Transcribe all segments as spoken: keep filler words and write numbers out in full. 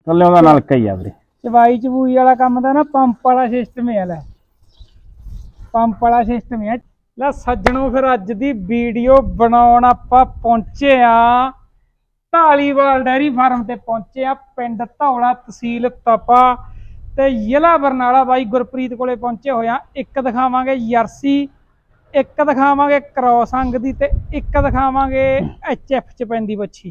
ਥੱਲੇ ਉਹਦਾ ਨਲਕਾ ਹੀ ਆ ਵੀਰੇ। ਚਵਾਈ ਚਬੂਈ ਵਾਲਾ ਕੰਮ ਦਾ ਨਾ ਪੰਪ ਵਾਲਾ ਸਿਸਟਮ ਹੈ। ਲੈ ਪੰਪ ਵਾਲਾ ਸਿਸਟਮ ਹੈ। ਲੈ ਸੱਜਣੋ ਫਿਰ ਅੱਜ ਦੀ ਵੀਡੀਓ ਬਣਾਉਣ ਆਪਾਂ ਪਹੁੰਚੇ ਆ ਢਾਲੀਵਾਲ ਡੈਰੀ ਫਾਰਮ ਤੇ ਪਹੁੰਚੇ ਆ, ਪਿੰਡ ਧੌਲਾ, ਤਹਿਸੀਲ ਤਪਾ ਤੇ ਜ਼ਿਲ੍ਹਾ ਬਰਨਾਲਾ। ਬਾਈ ਗੁਰਪ੍ਰੀਤ ਕੋਲੇ ਪਹੁੰਚੇ ਹੋਇਆ। ਇੱਕ ਦਿਖਾਵਾਂਗੇ ਜਰਸੀ, ਇੱਕ ਦਿਖਾਵਾਂਗੇ ਕ੍ਰੋਸ ਅੰਗ ਦੀ ਤੇ ਇੱਕ ਦਿਖਾਵਾਂਗੇ ਐਚ ਐਫ ਚ ਪੈਂਦੀ ਬੱਚੀ।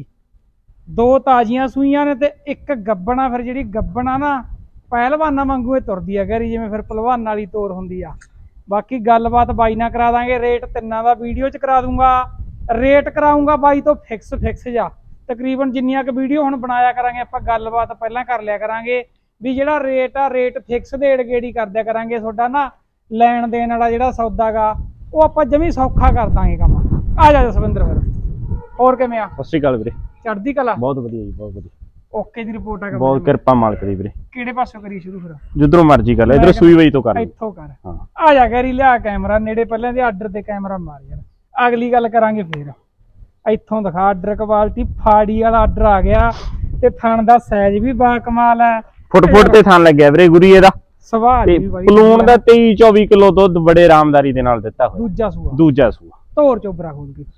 ਦੋ ਤਾਜ਼ੀਆਂ ਸੂਈਆਂ ਨੇ ਤੇ ਇੱਕ ਗੱਬਣਾ। ਫਿਰ ਜਿਹੜੀ ਗੱਬਣਾ ਨਾ ਪਹਿਲਵਾਨਾਂ ਵਾਂਗੂ ਇਹ ਤੁਰਦੀ ਆ ਗੈਰੀ, ਜਿਵੇਂ ਫਿਰ ਪਹਿਲਵਾਨਾਂ ਵਾਲੀ ਤੋਰ ਹੁੰਦੀ ਆ। ਬਾਕੀ ਗੱਲਬਾਤ ਬਾਈ ਨਾਲ ਕਰਾ ਦਾਂਗੇ। ਰੇਟ ਤਿੰਨਾਂ ਦਾ ਵੀਡੀਓ ਚ ਕਰਾ ਦੂੰਗਾ। ਰੇਟ ਕਰਾਊਂਗਾ ਬਾਈ ਤੋਂ ਫਿਕਸ ਫਿਕਸ ਜਾ ਤਕਰੀਬਨ ਜਿੰਨੀਆਂ ਕੁ ਵੀਡੀਓ ਹੁਣ ਬਣਾਇਆ ਕਰਾਂਗੇ ਆਪਾਂ ਗੱਲਬਾਤ ਪਹਿਲਾਂ ਕਰ ਲਿਆ ਕਰਾਂਗੇ ਵੀ ਜਿਹੜਾ ਰੇਟ ਆ ਰੇਟ ਫਿਕਸ ਦੇੜ ਗੇੜੀ ਕਰਦਿਆ ਕਰਾਂਗੇ। ਤੁਹਾਡਾ ਨਾ ਲੈਣ ਦੇਣ ਵਾਲਾ ਜਿਹੜਾ ਸੌਦਾ ਗਾ ਉਹ ਆਪਾਂ ਜਮੀ ਸੌਖਾ ਕਰ ਦਾਂਗੇ ਕੰਮ। ਆ ਜਾ ਜਸਵਿੰਦਰ ਫਿਰ ਹੋਰ ਕਿਵੇਂ ਆ? ਸਤਿ ਸ਼੍ਰੀ ਅਕਾਲ ਵੀਰੇ। ਚੜ੍ਹਦੀ ਕਲਾ? ਬਹੁਤ ਵਧੀਆ ਜੀ, ਬਹੁਤ ਵਧੀਆ। ਓਕੇ ਦੀ ਰਿਪੋਰਟ ਆ? ਬਹੁਤ ਕਿਰਪਾ ਮਾਲਕ ਦੀ ਵੀਰੇ। ਕਿਹੜੇ ਪਾਸੋਂ ਕਰੀ ਸ਼ੁਰੂ ਫਿਰ? ਜਿੱਧਰੋਂ ਮਰਜ਼ੀ ਕਰ ਲੈ, ਇਧਰ ਸੂਈ ਵਈ ਤੋਂ ਕਰ, ਇੱਥੋਂ ਕਰ। ਹਾਂ ਆ ਜਾ ਗੈਰੀ, ਲਿਆ ਕੈਮਰਾ ਨੇੜੇ, ਪਹਿਲਾਂ ਦੇ ਆਰਡਰ ਤੇ ਕੈਮਰਾ ਮਾਰ ਯਾਰ। ਅਗਲੀ ਗੱਲ ਕਰਾਂਗੇ ਫਿਰ। ਇੱਥੋਂ ਦਿਖਾ ਆਰਡਰ ਕੁਆਲਿਟੀ। ਫਾੜੀ ਵਾਲਾ ਆਰਡਰ ਆ ਗਿਆ ਤੇ ਥਣ ਦਾ ਸਾਈਜ਼ ਵੀ ਬਾ ਕਮਾਲ ਹੈ। ਫੁੱਟ ਫੁੱਟ ਤੇ ਥਣ ਲੱਗਿਆ ਵੀਰੇ ਗੁਰੀ ਇਹਦਾ। ਸੁਭਾਅ ਵੀ ਪਲੂਣ ਦਾ ਤੇਈ ਚੌਵੀ ਕਿਲੋ ਦੁੱਧ ਬੜੇ ਆਰਾਮਦਾਰੀ ਦੇ ਨਾਲ ਦਿੱਤਾ ਹੋਇਆ। ਦੂਜਾ ਸੂਆ? ਦੂਜਾ ਸੂਆ। ਧੋਰ ਚੋਬਰਾ ਖੋਲ ਕੇ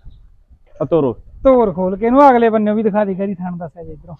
ਤੋਰੋ, ਧੋਰ ਖੋਲ ਕੇ ਇਹਨੂੰ ਅਗਲੇ ਬੰਨੇ ਵੀ ਦਿਖਾ ਦੇ ਗੈਰੀ ਥਣ ਦਾ ਸਾਈਜ਼। ਇਧਰੋਂ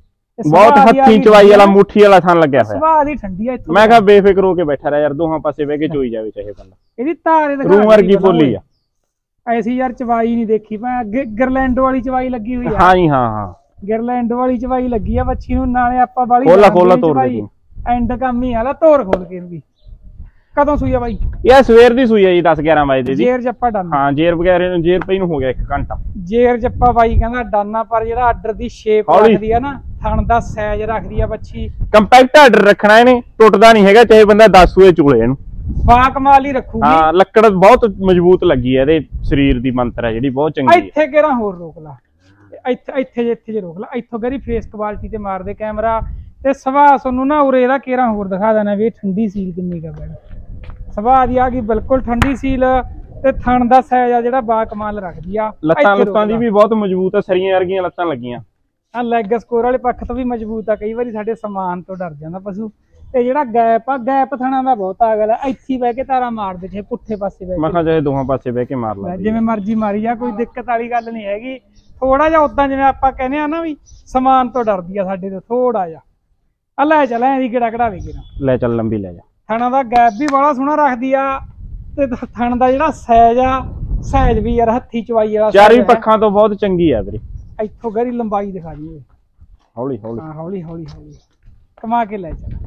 ਬਹੁਤ ਹੱਥੀ ਚਵਾਈ ਵਾਲਾ ਮੁੱਠੀ ਵਾਲਾ ਥਣ ਲੱਗਿਆ ਹੋਇਆ। ਸੁਭਾਅ ਦੀ ਠੰਡੀ ਆ। ਇੱਥੋਂ ਮੈਂ ਕਿਹਾ ਬੇਫਿਕਰ ਹੋ ਕੇ ਬੈਠਾ ਰਹਿ ਯਾਰ, ਦੋਹਾਂ ਪਾਸੇ ਬਹਿ ਕੇ ਚੋਈ ਜਾਵੇ ਚਾਹੇ ਬੰਦਾ। ਇਹਦੀ ਤਾਰੇ ਦਿਖਾ, ਰੂਮ ਵਰਗੀ ਬੋਲੀ ਆ। ਐਸੀ ਯਾਰ ਚਵਾਈ ਨਹੀਂ ਦੇਖੀ ਮੈਂ ਅੱਗੇ। ਗਰਲੈਂਡੋ ਵਾਲੀ ਚਵਾਈ ਲੱਗੀ ਹੋਈ ਆ। ਹਾਂ ਜੀ, ਹਾਂ ਹਾਂ ਗਰਲੈਂਡੋ ਵਾਲੀ ਚਵਾਈ ਲੱਗੀ ਆ ਬੱਚੀ ਨੂੰ। ਨਾਲੇ ਆਪਾਂ ਵਾਲੀ ਖੋਲਾ ਖੋਲਾ ਤੋੜ ਦੇ ਐਂਡ ਕੰਮ ਹੀ ਆਲਾ। ਤੋਰ ਖੋਲ ਕੇ ਵੀ। ਕਦੋਂ ਸੂਈ ਆ ਬਾਈ? ਇਹ ਸਵੇਰ ਦੀ ਸੂਈ ਆ ਜੀ, ਦਸ ਗਿਆਰਾਂ ਵਜੇ ਦੀ। ਜੇਰ ਜੱਪਾ ਡਾਨਾ? ਹਾਂ ਜੇਰ ਵਗੈਰੇ ਨੂੰ ਜੇਰ ਪਈ ਨੂੰ ਹੋ ਗਿਆ ਇੱਕ ਘੰਟਾ। ਜੇਰ ਜੱਪਾ ਬਾਈ ਕਹਿੰਦਾ ਡਾਨਾ, ਪਰ ਜਿਹੜਾ ਆਰਡਰ ਦੀ ਸ਼ੇਪ ਰੱਖਦੀ ਆ ਨਾ, ਥਣ ਦਾ ਸਾਈਜ਼ ਰੱਖਦੀ ਆ ਬੱਚੀ। ਕੰਪੈਕਟ ਆਰਡਰ ਰੱਖਣਾ ਇਹਨੇ, ਟੁੱਟਦਾ ਨਹੀਂ ਹੈਗਾ ਚਾਹੇ ਬੰਦਾ ਦਸ ਸੂਏ ਚੂਲੇ ਇਹਨੂੰ। ਬਾ ਕਮਾਲ ਹੀ ਰੱਖੂਗੀ। ਹਾਂ ਲੱਕੜ ਬਹੁਤ ਮਜ਼ਬੂਤ ਲੱਗੀ ਹੈ ਇਹਦੇ ਸਰੀਰ ਦੀ, ਮੰਤਰ ਹੈ ਜਿਹੜੀ ਬਹੁਤ ਚੰਗੀ ਹੈ। ਇੱਥੇ ਕਿਹੜਾ ਹੋਰ ਰੋਕ ਲਾ, ਇੱਥੇ ਇੱਥੇ ਜੇ ਇੱਥੇ ਜੇ ਰੋਕ ਲਾ। ਇੱਥੋਂ ਗਰੀ ਫੇਸ ਕੁਆਲਿਟੀ ਤੇ ਮਾਰਦੇ ਕੈਮਰਾ ਤੇ ਸੁਭਾਅ ਤੁਹਾਨੂੰ ਨਾ ਉਰੇ ਇਹਦਾ ਕਿਹੜਾ ਹੋਰ ਦਿਖਾ ਦੇਣਾ ਵੀ ਠੰਡੀ ਸੀਲ ਕਿੰਨੀ ਕਾ ਬੈਠ। ਸੁਭਾਅ ਦੀ ਆ ਗਈ ਬਿਲਕੁਲ ਠੰਡੀ ਸੀਲ ਤੇ ਥਣ ਦਾ ਸਾਈਜ਼ ਆ ਜਿਹੜਾ ਬਾ ਕਮਾਲ ਰੱਖਦੀ ਆ। ਲੱਤਾਂ ਲੁੱਤਾਂ ਦੀ ਵੀ ਬਹੁਤ ਮਜ਼ਬੂਤ ਆ, ਸਰੀਆਂ ਵਰਗੀਆਂ ਲੱਤਾਂ ਲੱਗੀਆਂ। ਆ ਲੈਗ ਸਕੋਰ ਵਾਲੇ ਪੱਖ ਤੋਂ ਵੀ ਮਜ਼ਬੂਤ ਆ। ਕਈ ਵਾਰੀ ਸਾਡੇ ਸਮਾਨ ਤੋਂ ਡਰ ਜਾਂਦਾ ਪਸ਼ੂ। ਤੇ ਜਿਹੜਾ ਗੈਪ ਆ, ਗੈਪ ਥਣਾ ਦਾ ਬਹੁਤ ਆ ਗਿਆ। ਇੱਥੇ ਬਹਿ ਕੇ ਤਾਰਾ ਮਾਰ ਦੇ, ਪੁੱਠੇ ਪਾਸੇ ਬਹਿ ਕੇ। ਮੈਂ ਕਿਹਾ ਚਾਹੇ ਦੋਹਾਂ ਪਾਸੇ ਬਹਿ ਕੇ ਮਾਰ ਲਾ, ਜਿਵੇਂ ਮਰਜ਼ੀ ਮਾਰੀ ਜਾ, ਕੋਈ ਦਿੱਕਤ ਵਾਲੀ ਗੱਲ ਨਹੀਂ ਹੈਗੀ। ਥੋੜਾ ਜਿਹਾ ਉਦਾਂ ਜਿਵੇਂ ਆਪਾਂ ਕਹਿੰਦੇ ਆ ਨਾ ਵੀ ਸਮਾਨ ਤੋਂ ਡਰਦੀ ਆ ਸਾਡੇ ਤੋਂ ਥੋੜਾ ਜਿਹਾ। ਆ ਲੈ ਚੱਲ ਐਂ ਕਿਹੜਾ ਕਢਾਵੇ ਕਿਹੜਾ, ਲੈ ਚੱਲ ਲੰਬੀ ਲੈ ਜਾ। ਥਣਾ ਦਾ ਗੈਪ ਵੀ ਬੜਾ ਸੋਹਣਾ ਰੱਖਦੀ ਆ ਤੇ ਥਣ ਦਾ ਜਿਹੜਾ ਸਾਈਜ਼ ਆ, ਸਾਈਜ਼ ਵੀ ਯਾਰ ਹੱਥੀ ਚਵਾਈ ਵਾਲਾ। ਚਾਰੇ ਪੱਖਾਂ ਤੋਂ ਬਹੁਤ ਚੰਗੀ ਆ ਵੀਰੇ। ਇੱਥੋਂ ਗਰੀ ਲੰਬਾਈ ਦਿਖਾ ਦੀ ਹੌਲੀ ਹੌਲੀ। ਹਾਂ ਹੌਲੀ ਹੌਲੀ ਹੌਲੀ ਕਮਾ ਕੇ ਲੈ ਚੱਲ,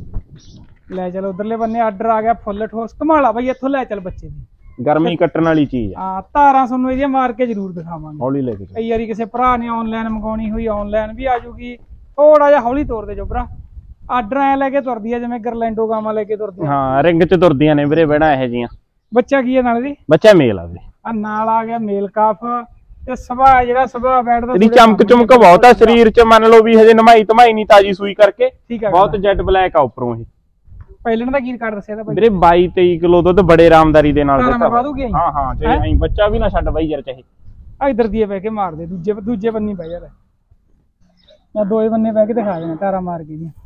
ਲੈ ਚੱਲ। ਉਧਰਲੇ ਬੰਨੇ ਆਰਡਰ ਆ ਗਿਆ ਫੁੱਲ ਠੋਸ। ਕਮਾਲਾ ਬਾਈ ਇੱਥੋਂ ਲੈ ਚੱਲ ਬੱਚੇ ਦੀ। ਗਰਮੀ ਕੱਟਣ ਵਾਲੀ ਚੀਜ਼ ਆ। ਹਾਂ ਤਾਰਾਂ ਤੁਹਾਨੂੰ ਇਹਦੀਆਂ ਮਾਰ ਕੇ ਜ਼ਰੂਰ ਦਿਖਾਵਾਂਗੇ। ਹੌਲੀ ਲੈ ਕੇ। ਕਈ ਵਾਰੀ ਕਿਸੇ ਭਰਾ ਨੇ ਆਨਲਾਈਨ ਮੰਗਾਉਣੀ ਹੋਈ, ਆਨਲਾਈਨ ਵੀ ਆ ਜੂਗੀ। ਥੋੜਾ ਜਿਹਾ ਹੌਲੀ ਤੋਰ ਦੇ ਜੋ ਭਰਾ। ਆਰਡਰ ਐ ਲੈ ਕੇ ਤੁਰਦੀ ਆ ਜਿਵੇਂ ਗਰਲੈਂਡੋ ਗਾਵਾਂ ਲੈ ਕੇ ਤੁਰਦੀ। ਹਾਂ ਰਿੰਗ ਚ ਤੁਰਦੀਆਂ ਨੇ ਵੀਰੇ ਬਹਿਣਾ ਇਹੋ ਜੀਆਂ। ਬੱਚਾ ਕੀ ਹੈ ਨਾਲ ਦੀ? ਬੱਚਾ ਮੇਲ ਆ ਵੀਰੇ। ਆ ਨਾਲ ਆ ਗਿਆ ਮੇਲ ਕਾਫ ਤੇ ਸੁਭਾਅ ਜਿਹੜਾ ਸੁਭਾਅ ਬੈਠਦਾ ਇਹਦੀ ਚਮਕ ਚਮਕ ਬਹੁਤ ਆ ਸਰੀਰ ਚ। ਮੰਨ ਲਓ ਵੀ ਹਜੇ ਨਮਾਈ ਧਮਾਈ ਨਹੀਂ, ਤਾਜੀ ਸੂਈ ਕਰਕੇ ਬਹੁਤ ਜੈਟ ਬਲੈਕ ਆ ਉੱਪਰੋਂ। ਇਹ ਪਹਿਲਣ ਦਾ ਕੀ ਕਾਰਡ ਦੱਸਿਆ ਤਾਂ ਵੀਰੇ ਬਾਈ ਤੇਈ ਕਿਲੋ ਦੁੱਧ ਬੜੇ ਆਰਾਮਦਾਰੀ ਦੇ ਨਾਲ ਦਿੱਤਾ। ਹਾਂ ਹਾਂ ਚਾਹੇ ਐਂ ਬੱਚਾ ਵੀ ਨਾ ਛੱਡ ਬਾਈ ਯਾਰ, ਚਾਹੇ ਇਧਰ ਦੀ ਬਹਿ ਕੇ ਮਾਰ ਦੇ। ਦੂਜੇ ਦੂਜੇ ਬੰਨੀ ਬਹਿ ਯਾਰ, ਮੈਂ ਦੋਏ ਬੰਨੇ ਬਹਿ ਕੇ ਦਿਖਾ ਦੇਣਾ ਤਾਰਾ ਮਾਰ ਕੇ ਜੀ।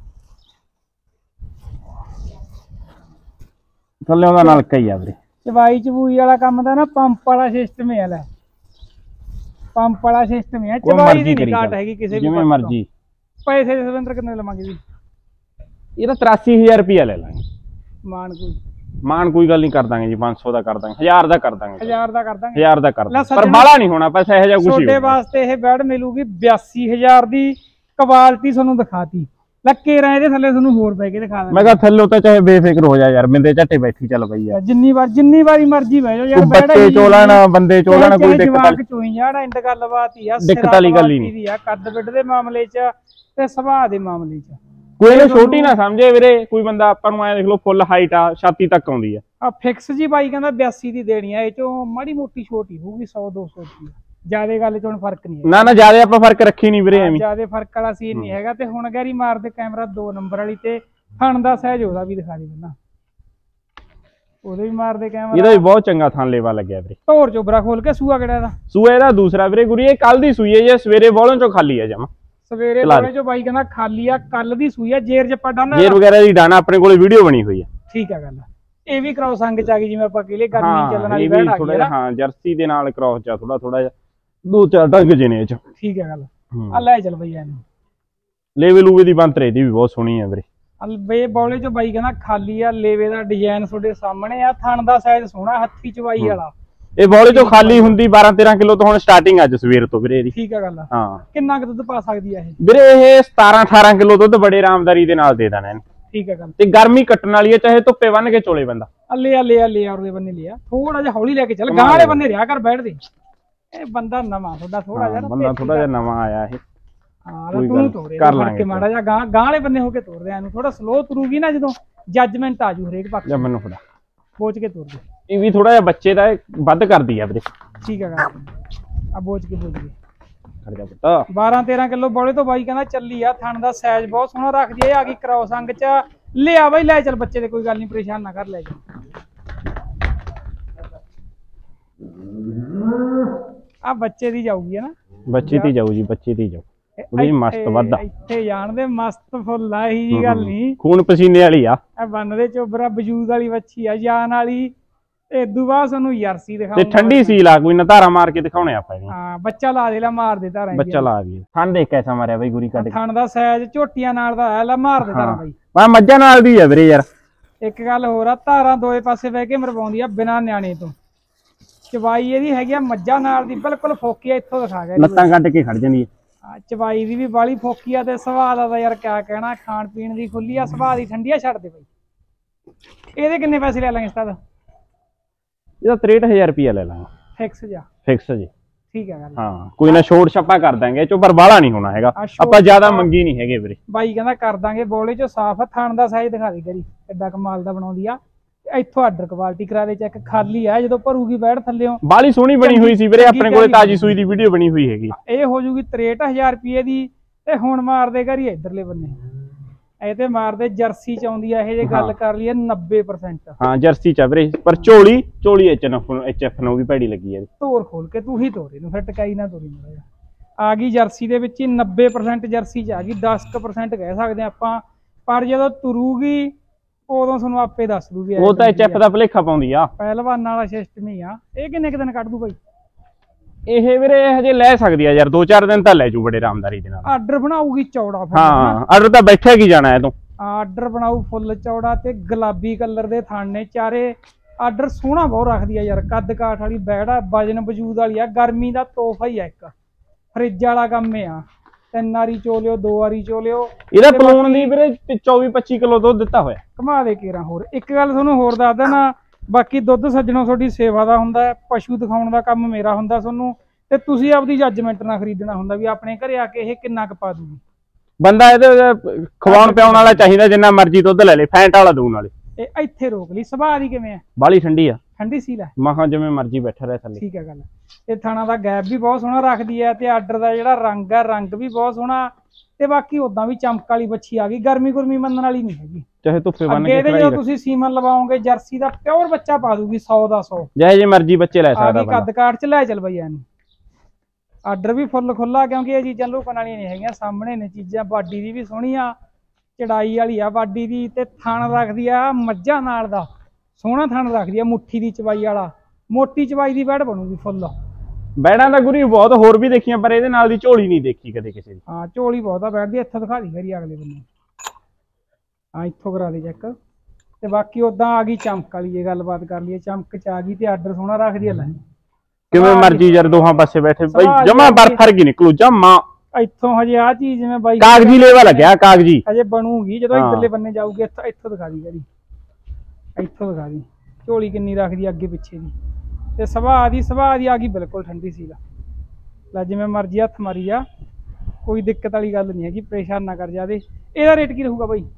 ਥੱਲੇ ਉਹਦਾ ਨਲਕਾ ਹੀ ਆ ਵੀਰੇ। ਚਵਾਈ ਚਬੂਈ ਵਾਲਾ ਕੰਮ ਦਾ ਨਾ ਪੰਪ ਵਾਲਾ ਸਿਸਟਮ ਹੈ। ਲੈ ਪੰਪ ਵਾਲਾ ਸਿਸਟਮ ਹੈ। ਚਵਾਈ ਦੀ ਨਹੀਂ ਘਾਟ ਹੈਗੀ ਕਿਸੇ ਵੀ, ਜਿਵੇਂ ਮਰਜ਼ੀ। ਪੈਸੇ ਜਸਵਿੰਦਰ ਕਿੰਨੇ ਲਵਾਂਗੇ ਜੀ? ਇਹਦਾ ਤਰਾਸੀ ਹਜ਼ਾਰ ਰੁਪਇਆ ਲੈ ਲਾਂਗੇ। ਮਾਨ ਕੋਈ ਮਾਨ ਕੋਈ ਗੱਲ ਨਹੀਂ, ਕਰ ਦਾਂਗੇ ਜੀ। ਪੰਜ ਸੌ ਦਾ ਕਰ ਦਾਂਗੇ, ਹਜ਼ਾਰ ਦਾ ਕਰ ਦਾਂਗੇ। ਹਜ਼ਾਰ ਦਾ ਕਰ ਦਾਂਗੇ, ਹਜ਼ਾਰ ਦਾ ਕਰ ਦਾਂਗੇ। ਪਰ ਬਾਹਲਾ ਨਹੀਂ ਹੋਣਾ ਪੈਸਾ ਇਹੋ ਜਿਹਾ ਕੁਝ। ਤੁਹਾਡੇ ਵਾਸਤੇ ਇਹ ਬੈਡ ਮਿਲੂਗੀ ਬਿਆਸੀ ਹਜ਼ਾਰ ਦੀ। ਕੁਆਲਿਟੀ ਤੁਹਾਨੂੰ ਦਿਖਾਤੀ। ਲੱਕੇ ਰਾਂ ਇਹਦੇ ਥੱਲੇ ਤੁਹਾਨੂੰ ਹੋਰ ਬਹਿ ਕੇ ਦਿਖਾ ਦਾਂ। ਮੈਂ ਕਿਹਾ ਥੱਲੇ ਤਾਂ ਚਾਹੇ ਬੇਫਿਕਰ ਹੋ ਜਾ ਯਾਰ, ਮਿੰਦੇ ਝੱਟੇ ਬੈਠੀ ਚੱਲ ਪਈ ਯਾਰ। ਜਿੰਨੀ ਵਾਰ ਜਿੰਨੀ ਵਾਰੀ ਮਰਜ਼ੀ ਬਹਿ ਜਾਓ ਯਾਰ। ਬੱਚੇ ਚੋਲਣਾ, ਬੰਦੇ ਚੋਲਣਾ, ਕੋਈ ਦਿੱਕਤ ਵਾਲੀ ਚੋਈ ਜਾੜਾ। ਇੰਡ ਗੱਲਬਾਤ ਹੀ ਆ, ਦਿੱਕਤ ਵਾਲੀ ਗੱਲ ਹੀ ਨਹੀਂ। ਕੱਦ ਬਿੱਡ ਦੇ ਮਾਮਲੇ ਚ ਤੇ ਸੁਭਾਅ ਦੇ ਮਾਮਲੇ ਚ ਕੋਈ ਇਹਨੂੰ ਛੋਟੀ ਨਾ ਸਮਝੇ ਵੀਰੇ। ਕੋਈ ਬੰਦਾ ਆਪਾਂ ਨੂੰ ਐ ਦੇਖ ਲਓ ਫੁੱਲ ਹਾਈਟ ਆ, ਛਾਤੀ ਤੱਕ ਆਉਂਦੀ ਆ। ਆ ਫਿਕਸ ਜੀ ਬਾਈ ਕਹਿੰਦਾ ਬਿਆਸੀ ਦੀ ਦੇਣੀ ਆ। ਇਹ ਚੋਂ ਮਾੜੀ ਮੋਟੀ ਛੋਟੀ ਹੋਊਗੀ ਸੌ ਦੋ ਸੌ ਦੀ। ਜਿਆਦਾ ਗੱਲ ਚ ਹੁਣ ਫਰਕ ਨਹੀਂ ਹੈ। ਨਾ ਨਾ ਜਿਆਦਾ ਆਪਾਂ ਫਰਕ ਰੱਖੀ ਨਹੀਂ ਵੀਰੇ, ਐਵੇਂ ਜਿਆਦਾ ਫਰਕ ਵਾਲਾ ਸੀਨ ਨਹੀਂ ਹੈਗਾ। ਤੇ ਹੁਣ ਗੈਰੀ ਮਾਰਦੇ ਕੈਮਰਾ ਦੋ ਨੰਬਰ ਵਾਲੀ ਤੇ ਥਣ ਦਾ ਸਾਈਜ਼ ਉਹਦਾ ਵੀ ਦਿਖਾ ਦੇ ਪਹਿਲਾਂ। ਉਹਦੇ ਵੀ ਮਾਰਦੇ ਕੈਮਰਾ। ਇਹਦਾ ਵੀ ਬਹੁਤ ਚੰਗਾ ਥਣ ਲੇਵਾ ਲੱਗਿਆ ਵੀਰੇ। ਢੋਰ ਚੋਬਰਾ ਖੋਲ ਕੇ। ਸੂਆ ਕਿਹੜਾ ਦਾ? ਸੂਆ ਇਹਦਾ ਦੂਸਰਾ ਵੀਰੇ ਗੁਰੀ। ਇਹ ਕੱਲ ਦੀ ਸੂਈ ਹੈ ਜੇ, ਸਵੇਰੇ ਬੋਲੋਂ ਚੋਂ ਖਾਲੀ ਆ ਜਮਾ। ਸਵੇਰੇ ਬੋਲੇ ਚੋ ਬਾਈ ਕਹਿੰਦਾ ਖਾਲੀ ਆ, ਕੱਲ ਦੀ ਸੂਈ ਆ, ਜੇਰ ਜੱਪਾ ਡਾਣਾ ਜੇਰ ਵਗੈਰਾ ਦੀ ਡਾਣਾ ਆਪਣੇ ਕੋਲੇ ਵੀਡੀਓ ਬਣੀ ਹੋਈ ਆ। ਠੀਕ ਆ ਗੱਲ। ਇਹ ਵੀ ਕ੍ਰੋਸ ਅੰਗ ਚ ਆ ਗਈ ਜਿਵੇਂ ਆਪਾਂ ਕਹਲੇ ਗਰਮੀ ਚੱਲਣ ਵਾਲੀ ਬੈਠ ਆ ਗਈ ਨਾ। ਹਾਂ ਜਰਸੀ ਦੇ ਨਾਲ ਕ੍ਰੋਸ ਚ ਥੋੜਾ ਥੋੜਾ ਜਿਹਾ ਦੋ ਚਾਰ ਢੰਗ ਜੇ ਨੇ ਇਹ ਚ। ਠੀਕ ਆ ਗੱਲ। ਆ ਲੈ ਚੱਲ ਬਈ ਇਹਨੂੰ ਲੇਵੇ ਲੂਵੇ ਦੀ ਬੰਤਰੇ ਦੀ ਵੀ ਬਹੁਤ ਸੋਹਣੀ ਆ ਵੀਰੇ। ਬੇ ਬੋਲੇ ਚੋ ਬਾਈ ਕਹਿੰਦਾ ਖਾਲੀ ਆ, ਲੇਵੇ ਦਾ ਡਿਜ਼ਾਈਨ ਤੁਹਾਡੇ ਸਾਹਮਣੇ ਆ, ਥਣ ਦਾ ਸਾਈਜ਼ ਸੋਹਣਾ, ਹੱਥੀ ਚਵਾਈ ਵਾਲਾ। ਇਹ ਬੋਲੇ ਚੋ ਖਾਲੀ ਹੁੰਦੀ ਬਾਰਾਂ ਤੇਰਾਂ ਕਿਲੋ ਤੋਂ ਹੁਣ ਸਟਾਰਟਿੰਗ ਅੱਜ ਸਵੇਰ ਤੋਂ ਵੀਰੇ ਇਹਦੀ। ਠੀਕ ਆ ਗੱਲ। ਹਾਂ ਕਿੰਨਾ ਕੁ ਦੁੱਧ ਪਾ ਸਕਦੀ ਆ ਇਹ ਵੀਰੇ? ਇਹ ਸਤਾਰਾਂ ਅਠਾਰਾਂ ਕਿਲੋ ਦੁੱਧ ਬੜੇ ਆਰਾਮਦਾਰੀ ਦੇ ਨਾਲ ਦੇ ਦੇਣਾ ਇਹਨੂੰ। ਠੀਕ ਆ ਗੱਲ। ਤੇ ਗਰਮੀ ਕੱਟਣ ਵਾਲੀ ਹੈ, ਚਾਹੇ ਧੁੱਪੇ ਬੰਨ ਕੇ ਚੋਲੇ ਬੰਦਾ। ਅੱਲੇ ਅੱਲੇ ਅੱਲੇ ਉਹਦੇ ਬੰਨੇ ਲਿਆ, ਥੋੜਾ ਜਿਹਾ ਹੌਲੀ ਲੈ ਕੇ ਚੱਲ, ਗਾਂ ਵਾਲੇ ਬੰਨੇ ਰਿਆ ਕਰ ਬੈਠ ਦੇ। ਇਹ ਬੰਦਾ ਨਵਾਂ ਤੁਹਾਡਾ ਥੋੜਾ ਜਿਹਾ ਬੰਦਾ ਥੋੜਾ ਜਿਹਾ ਨਵਾਂ ਆਇਆ ਇਹ। ਹਾਂ ਤੂੰ ਤੋਰੇ ਕਰ ਲਾਂਗੇ ਮਾੜਾ ਜਿਹਾ ਗਾਂ ਗਾਂ ਵਾਲੇ ਬੰਨੇ ਹੋ ਕੇ ਤੋਰਦੇ ਆ ਇਹਨੂੰ, ਥੋੜਾ ਸਲੋ ਤੁਰੂਗੀ ਨਾ ਜਦੋਂ ਜੱਜਮੈਂਟ ਆ ਜੂ ਹਰੇਕ ਪੱਖ। ਜਾਂ ਮੈਨੂੰ ਫੜਾ ਬੋਝ ਕੇ ਤੋਰ ਦੇ। ਇਹ ਵੀ ਥੋੜਾ ਜਿਹਾ ਬੱਚੇ ਦਾ ਵੱਧ ਕਰਦੀ ਆ ਵੀਰੇ। ਠੀਕ ਆ ਗੱਲ। ਆ ਬੋਝ ਕੇ ਬੋਝ ਕੇ ਖੜ ਜਾ ਪੁੱਤਾ। ਬਾਰਾਂ ਤੇਰਾਂ ਕਿਲੋ ਬੋਲੇ ਤੋਂ ਬਾਈ ਕਹਿੰਦਾ ਚੱਲੀ ਆ, ਥਣ ਦਾ ਸਾਈਜ਼ ਬਹੁਤ ਸੋਹਣਾ ਰੱਖਦੀ ਆ। ਇਹ ਆ ਗਈ ਕ੍ਰੋਸ ਅੰਗ ਚ। ਲਿਆ ਬਾਈ ਲੈ ਚੱਲ ਬੱਚੇ ਦੇ, ਕੋਈ ਗੱਲ ਨਹੀਂ, ਪਰੇਸ਼ਾਨ ਨਾ ਕਰ, ਲੈ ਜਾ। ਆ ਬੱਚੇ ਦੀ ਜਾਊਗੀ ਹੈ ਨਾ? ਬੱਚੇ ਦੀ ਜਾਊ ਜੀ, ਬੱਚੇ ਦੀ ਜਾਊ। ਬੜੀ ਮਸਤ ਵੱਧਾ ਇੱਥੇ ਜਾਣਦੇ ਮਸਤ ਫੁੱਲ ਆ, ਇਹੀ ਜੀ ਗੱਲ ਨਹੀਂ, ਖੂਨ ਪਸੀਨੇ ਵਾਲੀ ਆ। ਇਹ ਬੰਨਦੇ ਚੋਬਰਾ ਵਜੂਦ ਵਾਲੀ ਵੱਛੀ ਆ, ਜਾਨ ਵਾਲੀ। ਤੇ ਇਦੋਂ ਬਾਅਦ ਸਾਨੂੰ ਯਰਸੀ ਦਿਖਾਉਂ ਤੇ ਠੰਡੀ ਸੀਲ ਆ, ਕੋਈ ਨਾ ਧਾਰਾ ਮਾਰ ਕੇ ਦਿਖਾਉਣੇ ਆਪਾਂ ਇਹਨੂੰ। ਹਾਂ ਬੱਚਾ ਲਾ ਦੇ, ਲਾ ਮਾਰ ਦੇ ਧਾਰਾ। ਬੱਚਾ ਲਾ ਦੀ ਥਣ ਦੇਖ ਕੈਸਾ ਮਾਰਿਆ ਬਾਈ ਗੁਰੀ ਕੱਢ ਕੇ। ਥਣ ਦਾ ਸਾਈਜ਼ ਝੋਟੀਆਂ ਨਾਲ ਦਾ ਆ, ਲਾ ਮਾਰ ਦੇ ਧਾਰਾ ਬਾਈ। ਮੈਂ ਮੱਝਾਂ ਨਾਲ ਦੀ ਆ ਵੀਰੇ ਯਾਰ। ਇੱਕ ਗੱਲ ਹੋਰ ਆ, ਧਾਰਾਂ ਦੋਏ ਪਾਸੇ ਬਹਿ ਕੇ ਮਰਵਾਉਂਦੀ ਆ ਬਿਨਾਂ ਨਿਆਣੇ ਤੋਂ। ਚਵਾਈ ਇਹਦੀ ਹੈਗੀ ਆ ਮੱਝਾਂ ਨਾਲ ਦੀ, ਬਿਲਕੁਲ ਫੋਕੀ ਆ। ਇੱਥੋਂ ਦਿਖਾ ਗਿਆ, ਲੱਤਾਂ ਕੱਢ ਕੇ ਖੜ ਜਾਂਦੀ ਆ। ਚਵਾਈ ਦੀ ਵੀ ਬਾਲੀ ਫੋਕੀ ਆ, ਤੇ ਸੁਭਾਅ ਦਾ ਤਾਂ ਯਾਰ ਕਿਆ ਕਹਿਣਾ, ਖਾਣ ਪੀਣ ਦੀ ਖੁੱਲੀ ਆ, ਸੁਭਾਅ ਦੀ ਠੰਡੀ ਆ। ਛੱਡ ਦੇ ਬਾਈ। ਇਹਦੇ ਕਿੰਨੇ ਪੈਸੇ ਲੈ ਲਾਂਗੇ ਉਸਤਾਦ? ਇਹਦਾ ਤਰੇਹਠ ਹਜ਼ਾਰ ਰੁਪਇਆ ਲੈ ਲਾਂਗੇ ਫਿਕਸ ਜਾ। ਫਿਕਸ ਜੀ। ਠੀਕ ਹੈ ਗੱਲ। ਹਾਂ ਕੋਈ ਨਾ ਛੋੜ ਛੱਪਾ ਕਰ ਦਾਂਗੇ, ਚੋ ਪਰ ਬਾਹਲਾ ਨਹੀਂ ਹੋਣਾ ਹੈਗਾ, ਆਪਾਂ ਜ਼ਿਆਦਾ ਮੰਗੀ ਨਹੀਂ ਹੈਗੇ ਵੀਰੇ। ਬਾਈ ਕਹਿੰਦਾ ਕਰ ਦਾਂਗੇ, ਬੋਲੇ ਚੋ ਸਾਫ ਆ। ਥਣ ਦਾ ਸਾਈਜ਼ ਦਿਖਾ ਦੇ ਕਰੀ, ਐਡਾ ਕਮਾਲ ਦਾ ਬਣਾਉਂਦੀ ਆ। ਇੱਥੋਂ ਆਰਡਰ ਕੁਆਲਿਟੀ ਕਰਾ ਦੇ ਚੈੱਕ, ਖਾਲੀ ਆ ਜਦੋਂ ਭਰੂਗੀ ਬੈਠ ਥੱਲੇੋਂ। ਬਾਲੀ ਸੋਹਣੀ ਬਣੀ ਹੋਈ ਸੀ ਵੀਰੇ, ਆਪਣੇ ਕੋਲੇ ਤਾਜੀ ਸੂਈ ਦੀ ਵੀਡੀਓ ਬਣੀ ਹੋਈ ਹੈਗੀ। ਇਹ ਹੋ ਜੂਗੀ ਤਰੇਹਠ ਹਜ਼ਾਰ ਰੁਪਏ ਦੀ। ਤੇ ਹੁਣ ਮਾਰਦੇ ਕਰੀ ਇਧਰਲੇ ਬੰਨੇ, ਇਹ ਤੇ ਮਾਰਦੇ ਜਰਸੀ ਚ ਆਉਂਦੀ ਆ ਇਹ। ਜੇ ਗੱਲ ਕਰ ਲਈਏ ਨੱਬੇ ਪਰਸੈਂਟ ਹਾਂ ਜਰਸੀ ਚ ਵੀਰੇ, ਪਰ ਝੋਲੀ ਝੋਲੀ ਐਚ ਐਫ ਨੂੰ ਵੀ ਭੈੜੀ ਲੱਗੀ ਹੈ। ਤੋਰ ਖੋਲ ਕੇ ਤੂੰ ਹੀ ਤੋਰੇ ਨੂੰ, ਫਿਰ ਟਕਾਈ ਨਾ ਤੋਰੀ ਮਾੜਾ। ਆ ਗਈ ਜਰਸੀ ਦੇ ਵਿੱਚ ਹੀ ਨੱਬੇ ਪਰਸੈਂਟ ਜਰਸੀ ਚ ਆ ਗਈ, ਦਸ ਕੁ ਪਰਸੈਂਟ ਕਹਿ ਸਕਦੇ ਆਪਾਂ। ਪਰ ਜਦੋਂ ਤੁਰੂਗੀ ਉਦੋਂ ਤੁਹਾਨੂੰ ਆਪੇ ਦੱਸ ਦੂਗੀ। ਉਹ ਤਾਂ ਐਚ ਐਫ ਦਾ ਭਲੇਖਾ ਪਾਉਂਦੀ ਆ, ਪਹਿਲਵਾਨਾਂ ਵਾਲਾ ਸਿਸਟਮ ਹੀ ਆ। ਇਹ ਕਿੰਨੇ ਕੁ ਦਿਨ ਕੱਢ ਦੂ ਬਾਈ? ਇਹ ਵੀਰੇ ਹਜੇ ਲੈ ਸਕਦੀ ਆ ਯਾਰ, ਦੋ ਚਾਰ ਦਿਨ ਤਾਂ ਲੈ ਜੂ ਬੜੇ ਆਰਾਮਦਾਰੀ ਦੇ ਨਾਲ। ਆਰਡਰ ਬਣਾਊਗੀ ਚੌੜਾ। ਹਾਂ ਆਰਡਰ ਤਾਂ ਬੈਠਿਆ ਕੀ ਜਾਣਾ ਇਹ ਤੋਂ। ਆਰਡਰ ਬਣਾਊ ਫੁੱਲ ਚੌੜਾ ਤੇ ਗੁਲਾਬੀ ਕਲਰ ਦੇ ਥਣ ਨੇ ਚਾਰੇ। ਆਰਡਰ ਸੋਹਣਾ ਬਹੁਤ ਰੱਖਦੀ ਆ ਯਾਰ, ਕੱਦ ਕਾਠ ਵਾਲੀ ਬੈੜਾ, ਵਜਨ ਵਜੂਦ ਵਾਲੀ ਆ। ਗਰਮੀ ਦਾ ਤੋਹਫਾ ਹੀ ਆ, ਇੱਕ ਫਰਿੱਜ ਵਾਲਾ ਕੰਮ ਆ। ਤਿੰਨ ਵਾਰੀ ਚੋ ਲਿਓ, ਦੋ ਵਾਰੀ ਚੋ ਲਿਓ। ਇਹਦਾ ਪਲੂਣ ਦੀ ਵੀਰੇ ਚੌਵੀ ਪੱਚੀ ਕਿਲੋ ਦੁੱਧ ਦਿੱਤਾ ਹੋਇਆ। ਘੁਮਾ ਦੇ ਕੇਰਾ। ਹੋਰ ਇੱਕ ਗੱਲ ਤੁਹਾਨੂੰ ਹੋਰ ਦੱਸ ਦੇਣਾ, ਬਾਕੀ ਦੁੱਧ ਸੱਜਣੋਂ ਤੁਹਾਡੀ ਸੇਵਾ ਦਾ ਹੁੰਦਾ, ਪਸ਼ੂ ਦਿਖਾਉਣ ਦਾ ਕੰਮ ਮੇਰਾ ਹੁੰਦਾ ਤੁਹਾਨੂੰ। ਤੇ ਤੁਸੀਂ ਆਪਦੀ ਜੱਜਮੈਂਟ ਨਾਲ ਖਰੀਦਣਾ ਹੁੰਦਾ ਵੀ ਆਪਣੇ ਘਰੇ ਆ ਕੇ ਇਹ ਕਿੰਨਾ ਕੁ ਪਾ ਦੂਗੀ। ਬੰਦਾ ਇਹਦੇ ਖਵਾਉਣ ਪਿਆਉਣ ਵਾਲਾ ਚਾਹੀਦਾ, ਜਿੰਨਾ ਮਰਜ਼ੀ ਦੁੱਧ ਲੈ ਲੇ, ਫੈਂਟ ਵਾਲਾ ਦੂਣ ਵਾਲੇ। ਇਹ ਇੱਥੇ ਰੋਕ ਲਈ। ਸੁਭਾਅ ਦੀ ਕਿਵੇਂ ਆ? ਬਾਲੀ ਠੰਡੀ ਆ, ਠੰਡੀ ਸੀ ਲੈ ਮਹਾਂ ਜਿਵੇਂ ਮਰਜ਼ੀ ਬੈਠਾ ਰਹੇ ਥੱਲੇ। ਠੀਕ ਹੈ ਗੱਲ। ਇਹ ਥਾਣਾ ਦਾ ਗੈਪ ਵੀ ਬਹੁਤ ਸੋਹਣਾ ਰੱਖਦੀ ਹੈ, ਤੇ ਆਰਡਰ ਦਾ ਜਿਹੜਾ ਰੰਗ ਹੈ, ਰੰਗ ਵੀ ਬਹੁਤ ਸੋਹਣਾ। ਤੇ ਬਾਕੀ ਉਦਾਂ ਵੀ ਚਮਕ ਵਾਲੀ ਬੱਚੀ ਆ ਗਈ, ਗਰਮੀ ਗੁਰਮੀ ਮੰਨਣ ਵਾਲੀ ਨਹੀਂ ਹੈਗੀ। ਚਾਹੇ ਧੁੱਪੇ ਬੰਨ ਕੇ ਇਹਦੇ ਜਦੋਂ ਤੁਸੀਂ ਸੀਮਨ ਲਵਾਓਗੇ, ਜਰਸੀ ਦਾ ਪਿਓਰ ਬੱਚਾ ਪਾ ਦੂਗੀ, ਸੌ ਦਾ ਸੌ। ਜਿਹੇ ਜੇ ਮਰਜ਼ੀ ਬੱਚੇ ਲੈ ਸਕਦਾ ਬੰਦਾ। ਕੱਦ ਕਾਠ ਚ ਲੈ ਚੱਲ ਬਈ ਇਹਨੂੰ। ਆਰਡਰ ਵੀ ਫੁੱਲ ਖੁੱਲਾ, ਕਿਉਂਕਿ ਇਹ ਚੀਜ਼ਾਂ ਲੁਕਣ ਵਾਲੀਆਂ ਨਹੀਂ ਹੈਗੀਆਂ, ਸਾਹਮਣੇ ਨੇ ਚੀਜ਼ਾਂ। ਬਾਡੀ ਦੀ ਵੀ ਸੋਹਣੀ ਆ, ਚੜਾਈ ਵਾਲੀ ਆ ਬਾਡੀ ਦੀ। ਤੇ ਥਣ ਰੱਖਦੀ ਆ ਮੱਝਾਂ ਨਾਲ ਦਾ, ਸੋਹਣਾ ਥਣ ਰੱਖਦੀ ਆ, ਮੁੱਠੀ ਦੀ ਚਵਾਈ ਵਾਲਾ। ਮੋਟੀ ਚਵਾਈ ਦੀ ਬੈੜ ਬਣੂਗੀ ਫੁੱਲ। ਬੈੜਾਂ ਦਾ ਗੁਰੀ ਬਹੁਤ ਹੋਰ ਵੀ ਦੇਖੀਆਂ, ਪਰ ਇਹਦੇ ਨਾਲ ਦੀ ਝੋਲੀ ਨਹੀਂ ਦੇਖੀ ਕਦੇ ਕਿਸੇ ਦੀ। ਹਾਂ ਝੋਲੀ ਬਹੁਤ ਆ ਬੈਠਦੀ। ਇੱਥੋਂ ਦਿਖਾ ਦੀ ਕਰੀ ਅਗਲੇ ਬੰਨੇ। ਹਾਂ ਇੱਥੋਂ ਕਰਾ ਦੇ ਚੈੱਕ। ਤੇ ਬਾਕੀ ਉਦਾਂ ਆ ਗਈ ਚਮਕ ਵਾਲੀ, ਜੇ ਗੱਲਬਾਤ ਕਰ ਲਈਏ ਚਮਕ ਚ ਆ ਗਈ। ਤੇ ਆਰਡਰ ਸੋਹਣਾ ਰੱਖਦੀ ਆ। ਲੈ ਕਿਵੇਂ ਮਰਜੀ ਯਾਰ, ਦੋਹਾਂ ਪਾਸੇ ਬੈਠੇ ਬਾਈ, ਜਮਾ ਬਰਫ ਵਰਗੀ ਨਿਕਲੂ ਜਮਾ। ਇੱਥੋਂ ਹਜੇ ਆ ਚੀਜ਼ ਜਿਵੇਂ ਬਾਈ ਕਾਗਜੀ ਲੇਵਾ ਲੱਗਿਆ, ਕਾਗਜੀ ਹਜੇ ਬਣੂਗੀ ਜਦੋਂ ਇਧਰਲੇ ਬੰਨੇ ਜਾਊਗੀ। ਇੱਥੋਂ ਇੱਥੋਂ ਦਿਖਾ ਦੀ ਕਰੀ, ਇੱਥੋਂ ਦਿਖਾ ਦੀ ਝੋਲੀ ਕਿੰਨੀ ਰੱਖਦੀ ਅੱਗੇ ਪਿੱਛੇ ਦੀ। ਤੇ ਸੁਭਾਅ ਦੀ ਸੁਭਾਅ ਦੀ ਆ ਗਈ ਬਿਲਕੁਲ ਠੰਡੀ ਸੀ। ਲੈ ਜਿਵੇਂ ਮਰਜੀ ਹੱਥ ਮਾਰੀ ਜਾ, ਕੋਈ ਦਿੱਕਤ ਵਾਲੀ ਗੱਲ ਨਹੀਂ ਹੈਗੀ, ਪਰੇਸ਼ਾਨ ਨਾ ਕਰ ਜਾਦੇ। ਇਹਦਾ ਰੇਟ ਕੀ ਰਹੂਗਾ ਬਾਈ?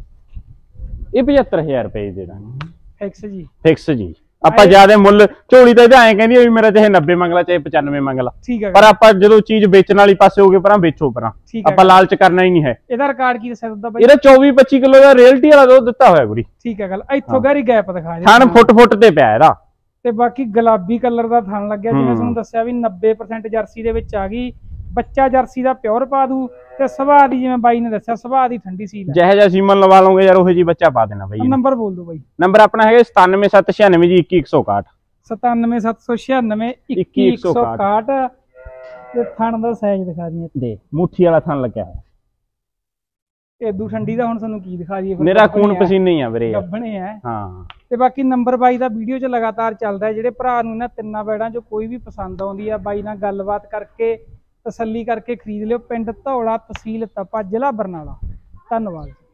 ਇਹ ਪਝੱਤਰ ਹਜ਼ਾਰ ਰੁਪਏ ਦੇ ਦਾਂਗੇ ਫਿਕਸ ਜੀ। ਫਿਕਸ ਜੀ। ਆਪਾਂ ਜਿਆਦਾ ਮੁੱਲ ਝੋਲੀ ਤਾਂ ਐਂ ਕਹਿੰਦੀ ਵੀ ਮੇਰਾ ਚਾਹੇ ਨੱਬੇ ਮੰਗਲਾ ਚਾਹੇ ਪਚਾਨਵੇਂ ਮੰਗਲਾ, ਠੀਕ ਹੈ। ਪਰ ਆਪਾਂ ਜਦੋਂ ਚੀਜ਼ ਵੇਚਣ ਵਾਲੀ ਪਾਸੇ ਹੋਗੇ ਪਰਾਂ ਵੇਚੋ ਪਰਾਂ, ਆਪਾਂ ਲਾਲਚ ਕਰਨਾ ਹੀ ਨਹੀਂ ਹੈ। ਇਹਦਾ ਰਿਕਾਰਡ ਕੀ ਦੱਸਿਆ ਦੁੱਧ ਬਾਈ? ਇਹਦਾ ਚੌਵੀ ਪੱਚੀ ਕਿਲੋ ਦਾ ਰਿਅਲਟੀ ਵਾਲਾ ਦੁੱਧ ਦਿੱਤਾ ਹੋਇਆ ਗੁਰੀ। ਠੀਕ ਹੈ ਗੱਲ। ਇੱਥੋਂ ਗੈਰੀ ਗੈਪ ਦਿਖਾ ਦੇ, ਥਣ ਫੁੱਟ ਫੁੱਟ ਤੇ ਪਿਆ ਇਹਦਾ। ਤੇ ਬਾਕੀ ਗੁਲਾਬੀ ਕਲਰ ਦਾ ਥਣ ਲੱਗਿਆ, ਜਿਵੇਂ ਤੁਹਾਨੂੰ ਦੱਸਿਆ ਵੀ ਨੱਬੇ ਪਰਸੈਂਟ ਜਰਸੀ ਦੇ ਵਿੱਚ ਆ ਗਈ। ਬੱਚਾ ਜਰਸੀ ਦਾ ਪਿਓਰ ਪਾ ਦੂ ਤੇ ਸੁਭਾਅ ਦੀ ਜਿਵੇਂ ਬਾਈ ਨੇ ਦੱਸਿਆ ਸੁਭਾਅ ਦੀ ਠੰਡੀ ਸੀਲ ਜਿਹੇ ਜਿਹਾ ਸੀਮਨ ਲਵਾ ਲਓਗੇ ਯਾਰ ਉਹੋ ਜੀ ਬੱਚਾ ਪਾ ਦੇਣਾ ਬਾਈ। ਨੰਬਰ ਬੋਲ ਦੋ ਬਾਈ। ਨੰਬਰ ਆਪਣਾ ਹੈਗਾ ਸਤਾਨਵੇਂ ਸੱਤ ਛਿਆਨਵੇਂ ਜੀ ਇੱਕੀ ਇੱਕ ਸੌ ਇਕਾਹਠ। ਸਤਾਨਵੇਂ ਸੱਤ ਸੌ ਛਿਆਨਵੇਂ ਇੱਕੀ ਇੱਕ ਸੌ ਇਕਾਹਠ। ਤੇ ਥਣ ਦਾ ਸਾਈਜ਼ ਦਿਖਾ ਦਈਏ ਦੇ ਮੁੱਠੀ ਵਾਲਾ ਥਣ ਲੱਗਿਆ ਹੋਇਆ। ਏਦੂ ਠੰਡੀ ਦਾ ਹੁਣ ਤੁਹਾਨੂੰ ਕੀ ਦਿਖਾ ਦਈਏ, ਮੇਰਾ ਖੂਨ ਪਸੀਨੇ ਹੀ ਆ ਵੀਰੇ, ਗੱਭਣੇ ਆ। ਹਾਂ ਤੇ ਬਾਕੀ ਨੰਬਰ ਬਾਈ ਦਾ ਵੀਡੀਓ 'ਚ ਲਗਾਤਾਰ ਚੱਲਦਾ। ਜਿਹੜੇ ਭਰਾ ਨੂੰ ਇਹਨਾਂ ਤਿੰਨਾਂ ਬੈੜਾਂ 'ਚੋਂ ਕੋਈ ਵੀ ਪਸੰਦ ਆਉਂਦੀ ਆ ਬਾਈ ਨਾਲ ਗੱਲਬਾਤ ਕਰਕੇ ਤਸੱਲੀ ਕਰਕੇ ਖਰੀਦ ਲਿਓ। ਪਿੰਡ ਧੌਲਾ, ਤਹਿਸੀਲ ਤਪਾ, ਜ਼ਿਲ੍ਹਾ ਬਰਨਾਲਾ। ਧੰਨਵਾਦ।